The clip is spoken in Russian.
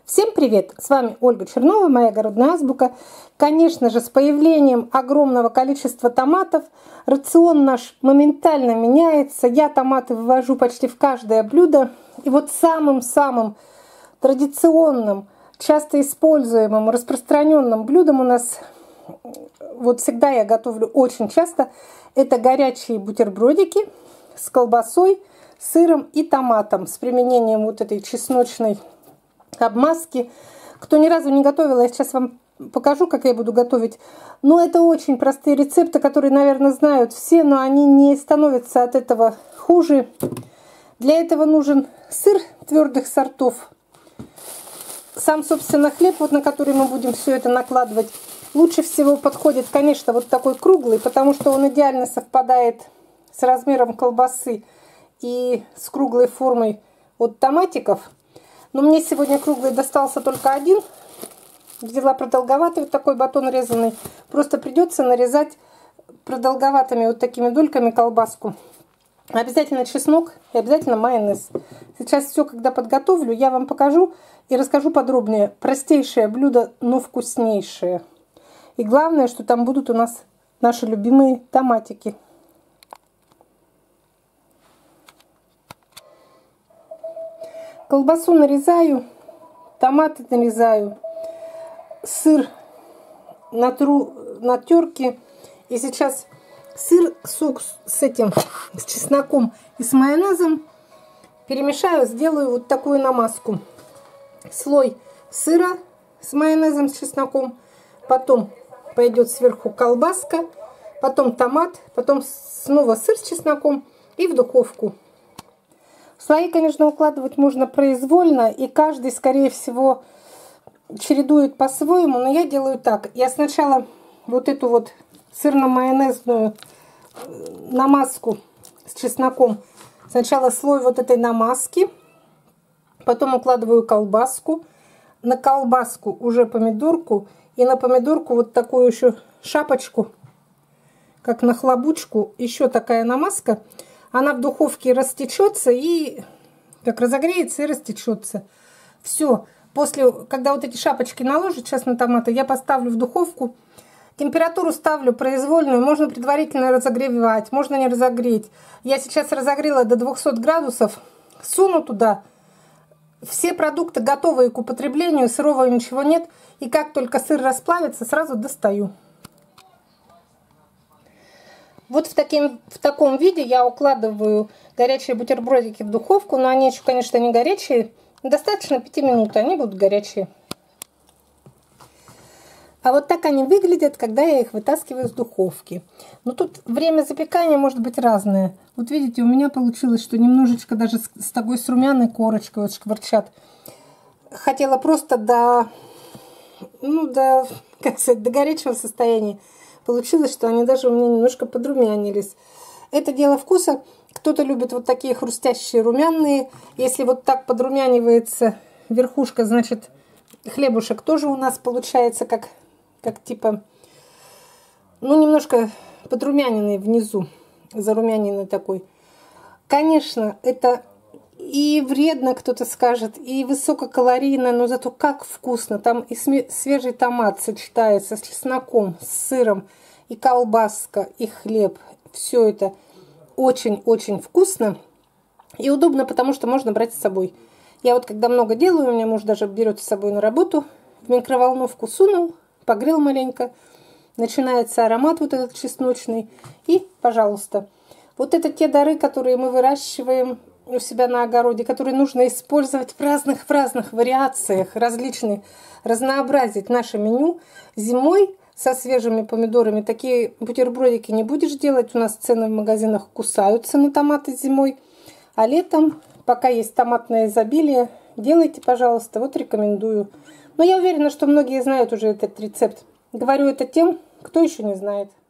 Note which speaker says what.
Speaker 1: Всем привет! С вами Ольга Чернова, моя огородная азбука. Конечно же, с появлением огромного количества томатов рацион наш моментально меняется. Я томаты вывожу почти в каждое блюдо. И вот самым-самым традиционным, часто используемым, распространенным блюдом у нас, вот всегда я готовлю очень часто, это горячие бутербродики с колбасой, сыром и томатом с применением вот этой чесночной обмазки. Кто ни разу не готовил, я сейчас вам покажу, как я буду готовить. Но это очень простые рецепты, которые, наверное, знают все, но они не становятся от этого хуже. Для этого нужен сыр твердых сортов. Сам, собственно, хлеб, вот на который мы будем все это накладывать, лучше всего подходит, конечно, вот такой круглый, потому что он идеально совпадает с размером колбасы и с круглой формой от томатиков. Но мне сегодня круглый достался только один. Взяла продолговатый вот такой батон резанный. Просто придется нарезать продолговатыми вот такими дольками колбаску. Обязательно чеснок и обязательно майонез. Сейчас все, когда подготовлю, я вам покажу и расскажу подробнее. Простейшее блюдо, но вкуснейшее. И главное, что там будут у нас наши любимые томатики. Колбасу нарезаю, томаты нарезаю, сыр натру на терке. И сейчас сыр с чесноком и с майонезом перемешаю, сделаю вот такую намазку. Слой сыра с майонезом, с чесноком, потом пойдет сверху колбаска, потом томат, потом снова сыр с чесноком и в духовку. Слои, конечно, укладывать можно произвольно, и каждый, скорее всего, чередует по-своему, но я делаю так. Я сначала вот эту вот сырно-майонезную намазку с чесноком, сначала слой вот этой намазки, потом укладываю колбаску, на колбаску уже помидорку, и на помидорку вот такую еще шапочку, как на хлобучку, еще такая намазка. Она в духовке растечется и как разогреется и растечется. Все. После, когда вот эти шапочки наложат сейчас на томаты, я поставлю в духовку. Температуру ставлю произвольную. Можно предварительно разогревать, можно не разогреть. Я сейчас разогрела до 200 градусов. Суну туда все продукты, готовые к употреблению. Сырого ничего нет. И как только сыр расплавится, сразу достаю. Вот в таком виде я укладываю горячие бутербродики в духовку, но они еще, конечно, не горячие. Достаточно 5 минут, они будут горячие. А вот так они выглядят, когда я их вытаскиваю из духовки. Но тут время запекания может быть разное. Вот видите, у меня получилось, что немножечко даже с такой с румяной корочкой вот шкварчат. Хотела просто до горячего состояния. Получилось, что они даже у меня немножко подрумянились. Это дело вкуса. Кто-то любит вот такие хрустящие румяные. Если вот так подрумянивается верхушка, значит хлебушек тоже у нас получается как типа, немножко подрумяненный внизу, зарумяненный такой. Конечно, это и вредно, кто-то скажет, и высококалорийно, но зато как вкусно. Там и свежий томат сочетается с чесноком, с сыром, и колбаска, и хлеб. Все это очень-очень вкусно и удобно, потому что можно брать с собой. Я вот когда много делаю, у меня муж даже берет с собой на работу, в микроволновку сунул, погрел маленько, начинается аромат вот этот чесночный, и пожалуйста. Вот это те дары, которые мы выращиваем у себя на огороде, которые нужно использовать в разных вариациях, разнообразить наше меню. Зимой со свежими помидорами такие бутербродики не будешь делать, у нас цены в магазинах кусаются на томаты зимой, а летом, пока есть томатное изобилие, делайте, пожалуйста, вот рекомендую. Но я уверена, что многие знают уже этот рецепт. Говорю это тем, кто еще не знает.